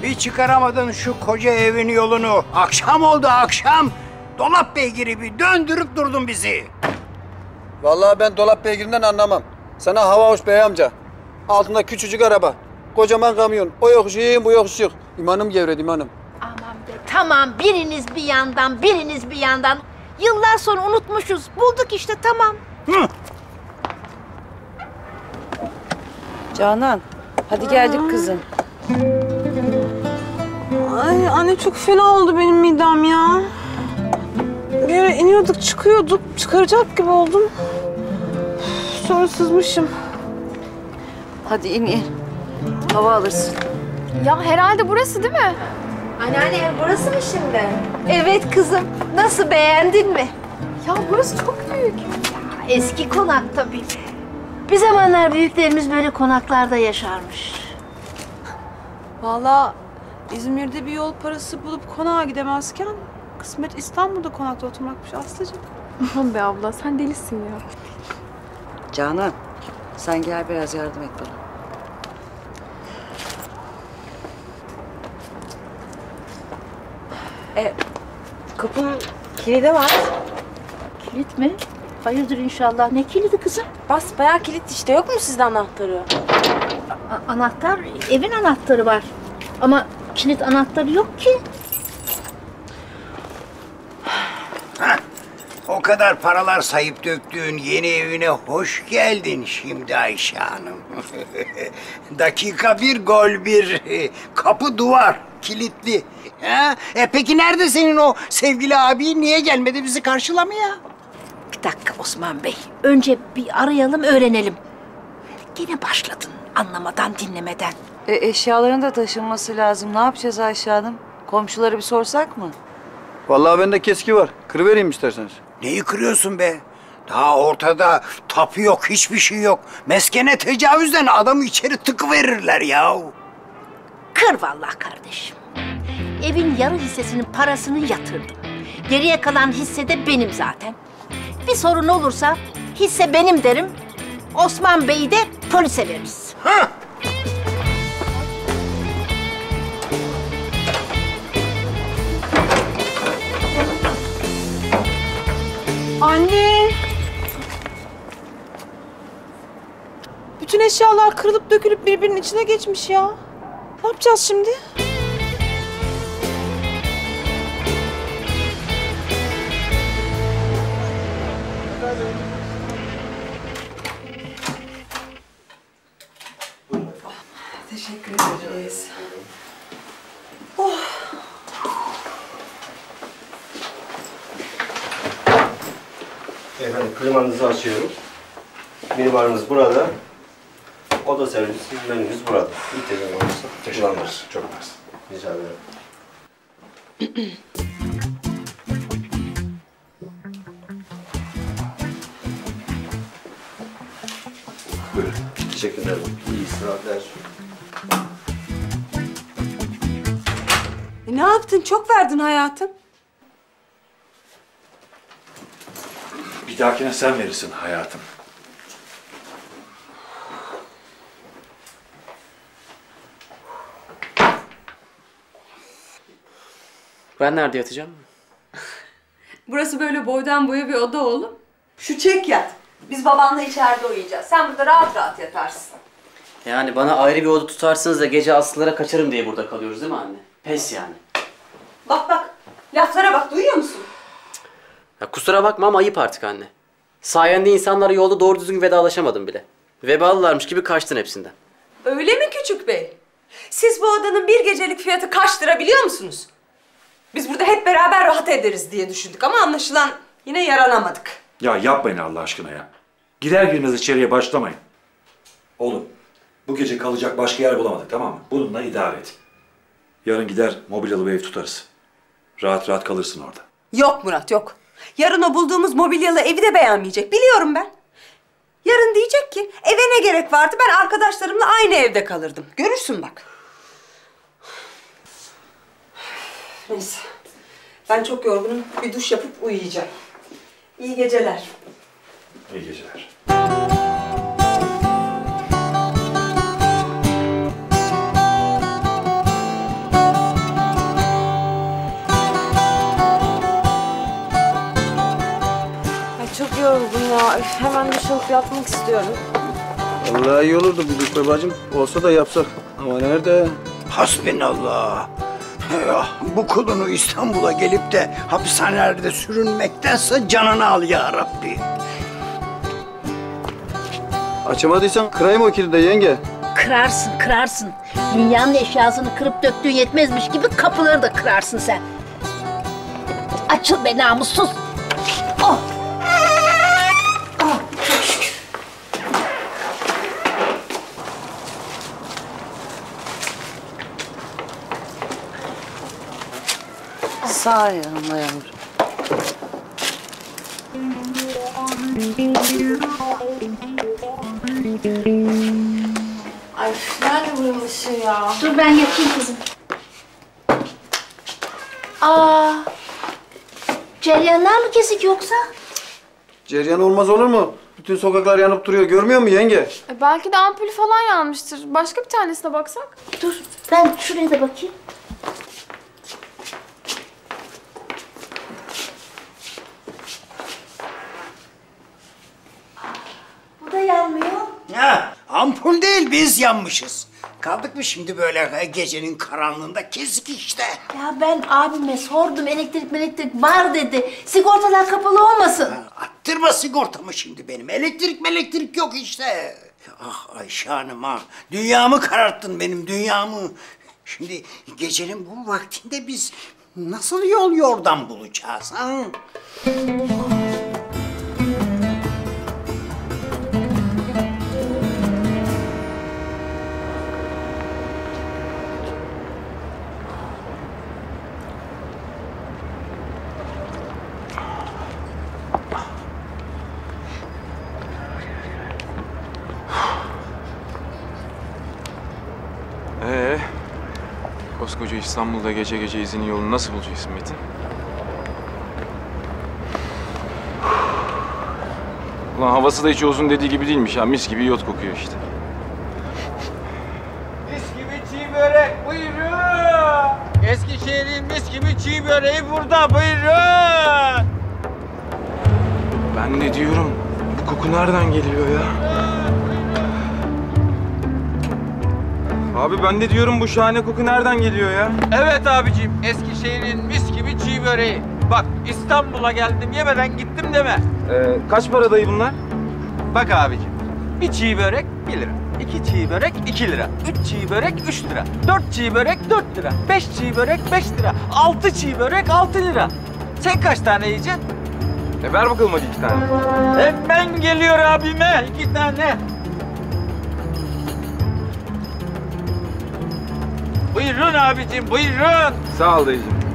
Bir çıkaramadın şu koca evin yolunu. Akşam oldu akşam. Dolap beygiri bir döndürüp durdun bizi. Vallahi ben dolap beygirinden anlamam. Sana hava hoş bey amca. Altında küçücük araba. Kocaman kamyon. O yokuş iyi, bu yokuş yok. İmanım gevredi imanım. Aman be tamam, biriniz bir yandan, biriniz bir yandan. Yıllar sonra unutmuşuz. Bulduk işte, tamam. Hı. Canan, hadi geldik kızım. Ay anne çok fena oldu benim midem ya. Bir yere iniyorduk çıkıyorduk. Çıkaracak gibi oldum. Sonra sızmışım. Hadi in. Hava alırsın. Ya herhalde burası değil mi? Anneanne burası mı şimdi? Evet kızım. Nasıl, beğendin mi? Ya burası çok büyük. Eski konak tabii. Bir zamanlar büyüklerimiz böyle konaklarda yaşarmış. Vallahi İzmir'de bir yol parası bulup konağa gidemezken kısmet İstanbul'da konakta oturmakmış Aslıcığım. Aman be abla sen delisin ya. Canan, sen gel biraz yardım et bana. Kapının kilidi var. Kilit mi? Hayırdır inşallah. Ne kilidi kızım? Basbayağı kilit işte. Yok mu sizde anahtarı? Anahtar, evin anahtarı var. Ama kilit anahtarı yok ki. O kadar paralar sayıp döktüğün yeni evine hoş geldin şimdi Ayşe Hanım. Dakika bir, gol bir. Kapı duvar, kilitli. Ha? Peki nerede senin o sevgili abi? Niye gelmedi bizi karşılamaya? Bir dakika Osman Bey. Önce bir arayalım, öğrenelim. Gene başladın anlamadan, dinlemeden. Eşyaların da taşınması lazım. Ne yapacağız Ayşe Hanım? Komşulara bir sorsak mı? Vallahi bende keski var. Kırıvereyim isterseniz. Neyi kırıyorsun be? Daha ortada tapu yok, hiçbir şey yok. Meskene tecavüzden adamı içeri tıkıverirler yahu. Kır vallahi kardeşim. Evin yarı hissesinin parasını yatırdım. Geriye kalan hisse de benim zaten. Bir sorun olursa hisse benim derim. Osman Bey'i de polise veririz. Hah! Anne! Bütün eşyalar kırılıp dökülüp birbirinin içine geçmiş ya. Ne yapacağız şimdi? Teşekkür ederiz. Efendim klimanızı açıyorum. Minibarınız burada. Oda servisi menünüz burada. İhtiyacınız olursa kullanırız. Çok mersi. Rica ederim. Buyurun. Teşekkür ederim. İyi istirahatler. Ne yaptın? Çok verdin hayatım. Bir dahakine sen verirsin hayatım. Ben nerede yatacağım? Burası böyle boydan boya bir oda oğlum. Şu çek yat. Biz babanla içeride uyuyacağız. Sen burada rahat rahat yatarsın. Yani bana ayrı bir oda tutarsınız da gece Aslılara kaçarım diye burada kalıyoruz değil mi anne? Pes yani. Bak bak. Laflara bak. Duyuyor musun? Ya kusura bakma ama ayıp artık anne. Sayende insanlara yolda doğru düzgün vedalaşamadım bile. Vebalılarmış gibi kaçtın hepsinden. Öyle mi küçük bey? Siz bu odanın bir gecelik fiyatı kaç lira biliyor musunuz? Biz burada hep beraber rahat ederiz diye düşündük ama anlaşılan yine yaranamadık. Ya yapmayın Allah aşkına ya. Girer girmez içeriye başlamayın. Oğlum, bu gece kalacak başka yer bulamadık, tamam mı? Bununla idare et. Yarın gider mobilyalı bir ev tutarız. Rahat rahat kalırsın orada. Yok Murat yok. Yarın o bulduğumuz mobilyalı evi de beğenmeyecek. Biliyorum ben. Yarın diyecek ki eve ne gerek vardı, ben arkadaşlarımla aynı evde kalırdım. Görürsün bak. Neyse. Ben çok yorgunum. Bir duş yapıp uyuyacağım. İyi geceler. İyi geceler. çok yoruldum ya. Üf, hemen duş alıp yatmak istiyorum. Vallahi iyi olurdu bu Gülpe bacım. Olsa da yapsak. Ama nerede? Hasbinallah. Ya, bu kulunu İstanbul'a gelip de hapishanelerde sürünmektense canını al ya Rabbi. Açamadıysan kırayım o kilidi de yenge. Kırarsın, kırarsın. Dünyanın eşyasını kırıp döktüğün yetmezmiş gibi kapıları da kırarsın sen. Açıl be namussuz. Oh! Oh, çok şükür. Sağ yanımda yavrum. Ay nerede buranın ışığı ya? Dur ben yakayım kızım. Aa, ceryanlar mı kesik yoksa? Ceryan olmaz olur mu? Bütün sokaklar yanıp duruyor. Görmüyor musun yenge? Belki de ampulü falan yanmıştır. Başka bir tanesine baksak. Dur ben şuraya da bakayım. Bu da yanmıyor. Ha, ampul değil biz yanmışız. Kaldık mı şimdi böyle gecenin karanlığında kesik işte. Ya ben abime sordum elektrik var dedi. Sigortalar kapalı olmasın. Attırma sigortamı şimdi benim. Elektrik yok işte. Ah Ayşe Hanım ha. Dünyamı kararttın benim dünyamı. Şimdi gecenin bu vaktinde biz nasıl yol yordam bulacağız ha? Koskoca İstanbul'da gece gece izinin yolunu nasıl bulacaksın Metin? Ulan havası da hiç Oğuz'un dediği gibi değilmiş ha. Mis gibi iyot kokuyor işte. Mis gibi çiğ börek buyurun. Eskişehir'in mis gibi çiğ böreği burada buyurun. Ben de diyorum bu koku nereden geliyor ya? Abi ben de diyorum bu şahane koku nereden geliyor ya? Evet abicim, Eskişehir'in mis gibi çiğ böreği. Bak İstanbul'a geldim yemeden gittim deme. Kaç para dayı bunlar? Bak abicim, bir çiğ börek 1 lira. 2 çiğ börek 2 lira. 3 çiğ börek 3 lira. 4 çiğ börek 4 lira. 5 çiğ börek 5 lira. 6 çiğ börek 6 lira. Sen kaç tane yiyeceksin? Ver bakalım hadi 2 tane. Hemen geliyor abime 2 tane. Buyurun abicim, buyurun. Sağ ol dayıcığım.